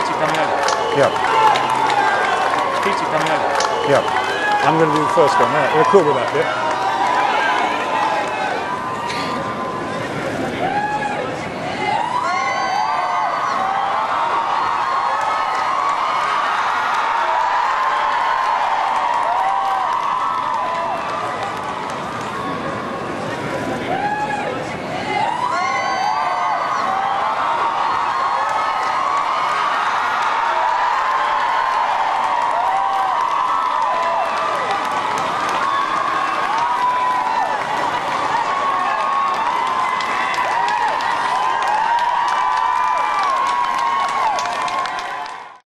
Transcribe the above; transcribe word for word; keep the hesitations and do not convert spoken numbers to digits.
Peachy coming over. Yeah. Peachy coming over. Yeah. I'm going to do the first one. Right, we're cool with that bit.